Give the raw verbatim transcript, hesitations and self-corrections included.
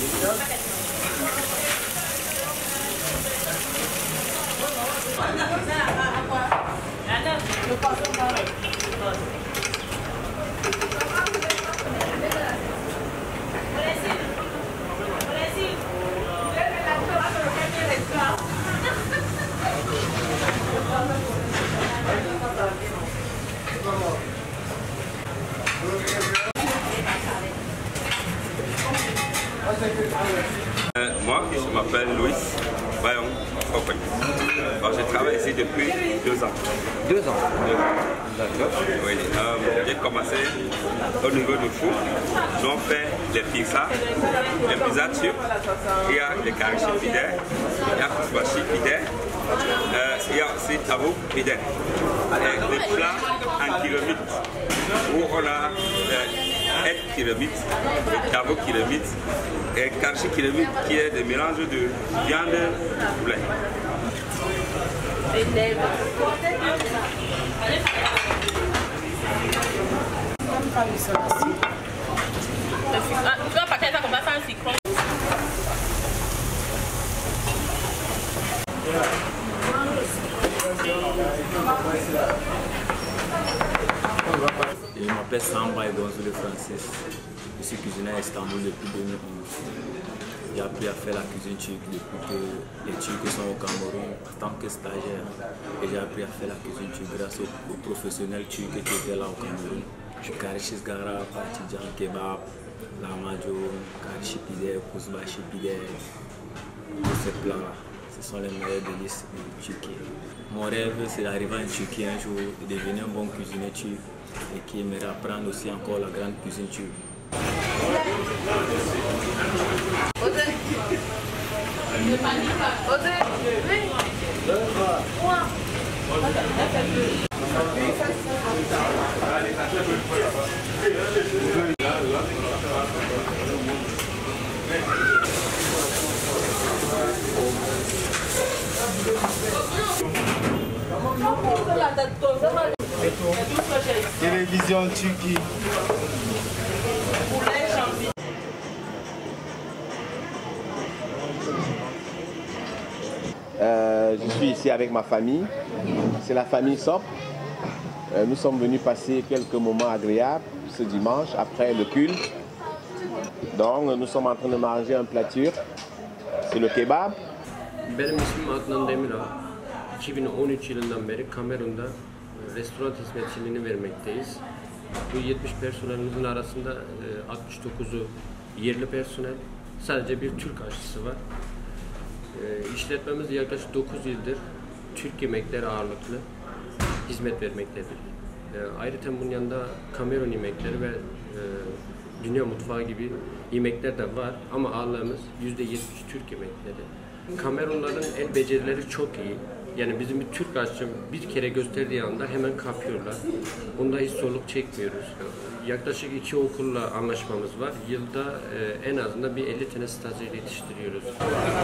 Euh, moi, je m'appelle Louis Bayon. Je travaille ici depuis deux ans. Deux ans D'accord. Oui, euh, j'ai commencé au niveau du four. J'en fais les pizzas, les pizzas turques. Il y a les karachi pide, il y a kousbashi pide, euh, il y a aussi tavouk pide. Et des plats en kilomètres où on a euh, et kilomètres, le tavouk kilomètres et karachi kilomètres qui est des mélanges de viande et de poulet. Je m'appelle Samba Gonzalo Francis. Je suis cuisinier à Istanbul depuis deux mille onze. J'ai appris à faire la cuisine turque depuis que les Turcs sont au Cameroun en tant que stagiaire. Et j'ai appris à faire la cuisine turque grâce aux, aux professionnels turcs qui étaient là au Cameroun. Je suis Karishis Gara, Partijan Kebab, Lahmacun, Karishi Pide, Kouzbashi Pide. Tous ces plats-là, ce sont les meilleurs délices de Turquie. Mon rêve, c'est d'arriver en Turquie un jour et devenir un bon cuisinier turc et qui aimerait apprendre aussi encore la grande cuisine turque. Télévision Turquie. Euh, je suis ici avec ma famille. C'est la famille Sop. Euh, nous sommes venus passer quelques moments agréables ce dimanche après le culte. Donc nous sommes en train de manger un plat turc. C'est le kebab. Benim ismim Adnan Demiral. iki bin on üç yılından beri Kamerun'da restoran hizmetçiliğini vermekteyiz. Bu yetmiş personelimizin arasında altmış dokuzu yerli personel, sadece bir Türk aşçısı var. İşletmemiz yaklaşık dokuz yıldır Türk yemekleri ağırlıklı hizmet vermektedir. Ayrıca bunun yanında Kamerun yemekleri ve dünya mutfağı gibi yemekler de var ama ağırlığımız yüzde yetmiş Türk yemekleri. Kamerunların el becerileri çok iyi. Yani bizim bir Türk aşçı bir kere gösterdiği anda hemen kapıyorlar. Bunda hiç zorluk çekmiyoruz. Yaklaşık iki okulla anlaşmamız var. Yılda en azından bir elli tane stajyer yetiştiriyoruz.